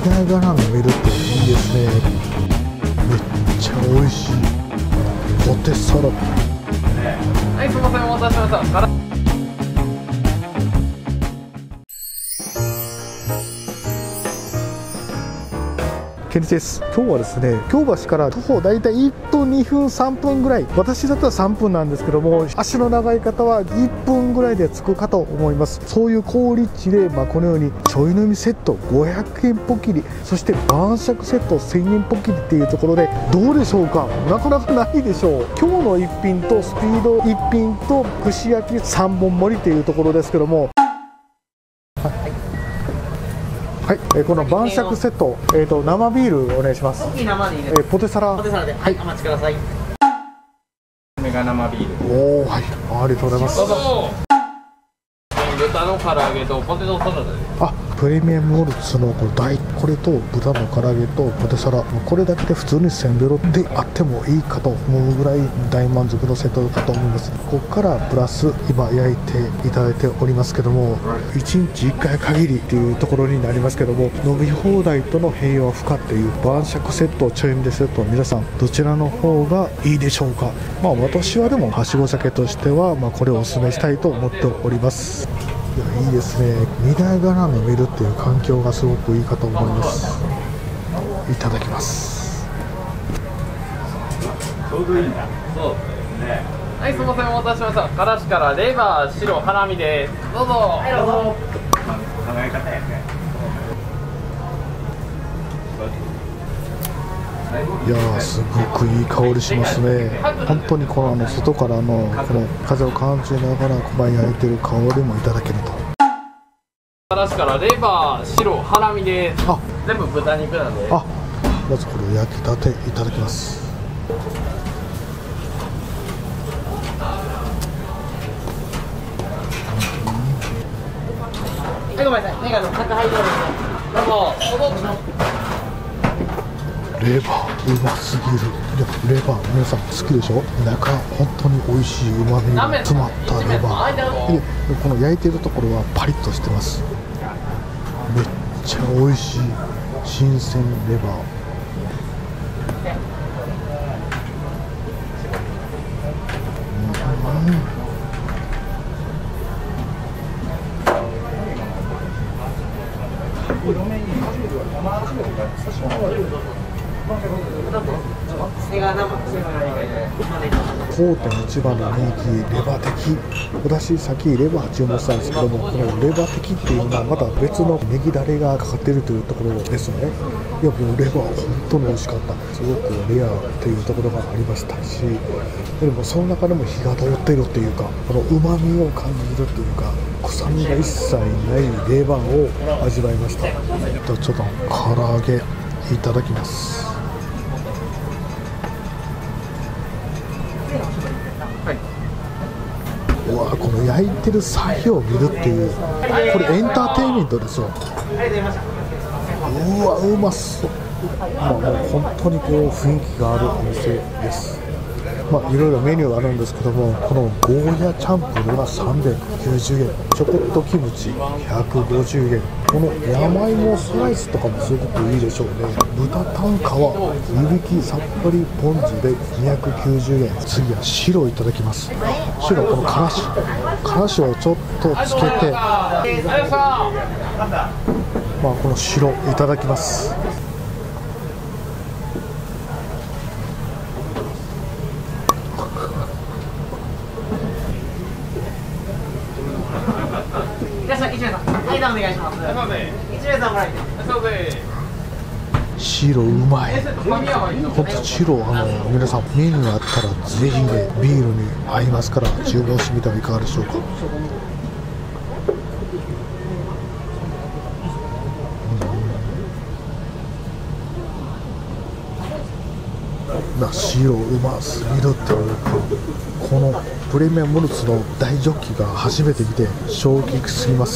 ながら飲めるっていいですね。めっちゃ美味しいポテサラ。 はい、すみません、お待たせしました。 ケンリです。今日はですね、京橋から徒歩だいたい1分2分3分ぐらい、私だったら3分なんですけども、足の長い方は1分ぐらいで着くかと思います。そういう好立地で、このようにちょい飲みセット500円ポッキリ、そして晩酌セット1000円ポッキリっていうところで、どうでしょうか。なかなかないでしょう。今日の一品とスピード一品と串焼き3本盛りっていうところですけども、はい、この晩酌セット、生ビールお願いします。ポテサラ。 ポテサラで、はい、お待ちください。メガ生ビール。 おお、はい、ありがとうございます。 どうぞ。豚の唐揚げとポテトサラダです。 あ、プレミアムモルツのこれと豚の唐揚げとポテサラ、これだけで普通に1000ベロであってもいいかと思うぐらい大満足のセットかと思います。ここからプラス今焼いていただいておりますけども、1日1回限りっていうところになりますけども、飲み放題との併用不可っていう晩酌セット、ちょい飲みセット、皆さんどちらの方がいいでしょうか。私はでもはしご酒としてはこれをお勧めしたいと思っております。いや、いいですね。見ながら飲めるっていう環境がすごくいいかと思います。いただきます。 ちょうどいいんだ。そうですね。はい、すみません、お待たせしました。からしからレバー、白、ハラミです。どうぞ。はい、どうぞ。考え方やね。 いやー、すごくいい香りしますね。本当にこの外からのこの風を感じながら小判焼いてる香りもいただけると。 からしからレバー、白、ハラミです。あ、全部豚肉なんで。 あ、まずこれ焼きたていただきます。 はい、ごめんなさい。メガの宅配どうぞ。どうぞ。 レバーうますぎる。いや、レバー皆さん好きでしょ。中本当に美味しい旨味が詰まったレバーで、この焼いてるところはパリッとしてます。めっちゃ美味しい新鮮レバー。当店一番の人気レバー的。私さっきレバー注文したんですけども、このレバー的っていうのはまた別のネギだれがかかっているというところですよね。いや、もうレバー本当に美味しかった。すごくレアっていうところがありましたし、でもその中でも火が通っているっていうか、この旨味を感じるっていうか、臭みが一切ないレバーを味わいました。ちょっと唐揚げいただきます。うわ、この焼いてる作業を見るっていう、これエンターテインメントですよ。うわ、うまそう。もう本当にこう雰囲気があるお店です。いろいろメニューがあるんですけども、このゴーヤチャンプルが390円、ちょこっとキムチ150円、この山芋スライスとかもすごくいいでしょうね。豚タン皮湯引きさっぱりポン酢で290円。次は白いただきます。白、このからしをちょっとつけて、この白いただきます。 はい、お願いします。1名さんもらえて。 白うまい。本当白、皆さんメニューあったらぜひね、ビールに合いますから注文してみてはいかがでしょうか。白うますぎるっていうか、このプレミアムモルツの大ジョッキが初めて見て衝撃すぎます。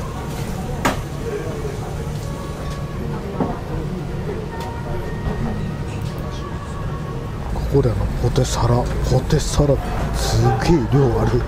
ここでポテサラすげえ量ある。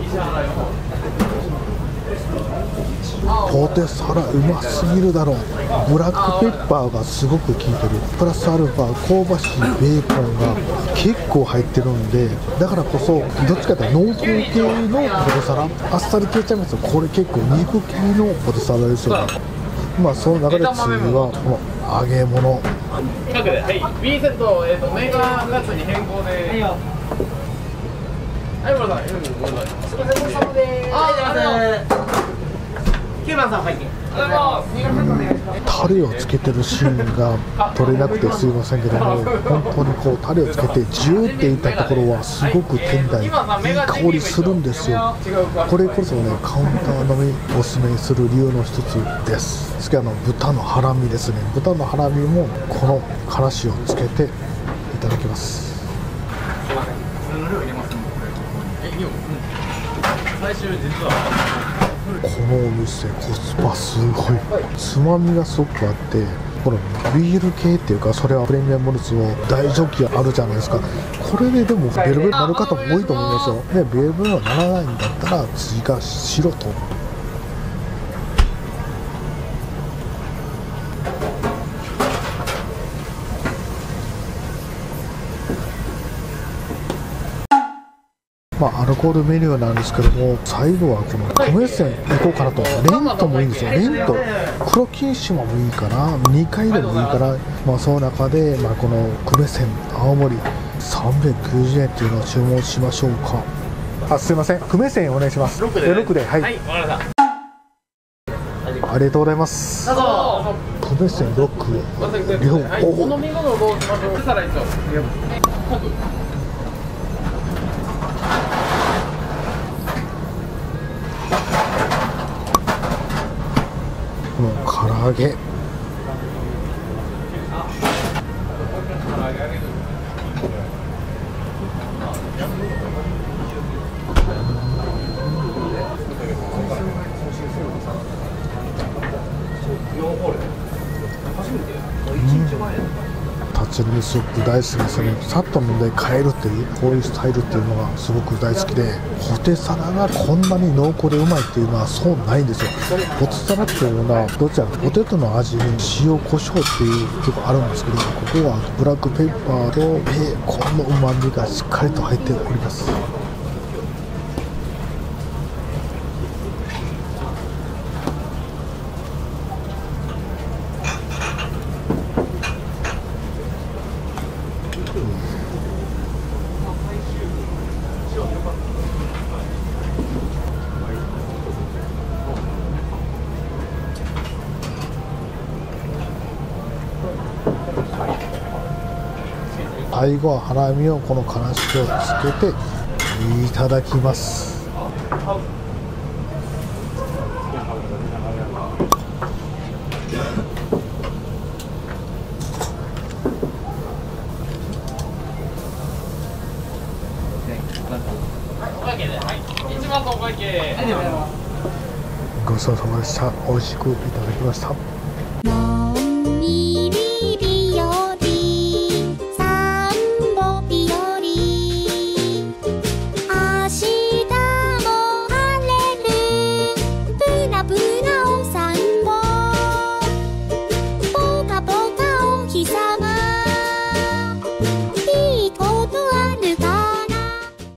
ポテサラうますぎるだろう。ブラックペッパーがすごく効いてる。プラスアルファ香ばしいベーコンが結構入ってるんで、だからこそどっちかというと濃厚系のポテサラ、あっさり系ちゃいますよ。これ結構肉系のポテサラですよね。まあその中で次はこの揚げ物。 近くで、はい、B セット、メガカツに変更で。はいよ。はい、ごめんなさい。ごめんなさい。 すみません、ごちそうさまです。9番さん、お会計。 タレをつけてるシーンが撮れなくてすいませんけども、本当にこうタレをつけてジューっていったところはすごく店内いい香りするんですよ。これこそね、カウンターのみおすすめする理由の一つです。次は豚のハラミですね。豚のハラミもこのからしをつけていただきます。 すいません、普通の量入れますね。いいよ。最終実はこのお店コスパすごい。つまみがすごくあって、このビール系っていうか、それはプレミアムモルツの大ジョッキあるじゃないですか。これででもベルベルになる方も多いと思いますよ。でベルベルにならないんだったら追加しろと。まあ、アルコールメニューなんですけども、最後はこの米線いこうかなと。レントもいいんですよ。レント黒金島もいいかな、2回でもいいかな。まあその中で、まあ、この米線青森390円っていうのを注文しましょうか。あ、すいません、米線お願いします。6で、はい、 はい、わかりました。 ありがとうございます。 どうぞ。 米線6両はい、お飲み物どうしましょう。さら一丁。 この唐揚げ、立ち飲みすごく大好きですね。さっと飲んで帰るっていうこういうスタイルっていうのがすごく大好きで、ポテサラがこんなに濃厚でうまいっていうのはそうないんですよ。ポテサラっていうのはどちらかポテトの味に塩コショウっていうとこあるんですけど、ここはブラックペッパーとベーコンのうまみがしっかりと入っております。最後はハラミをこのからしをつけていただきます。ごちそうさまでした。美味しくいただきました。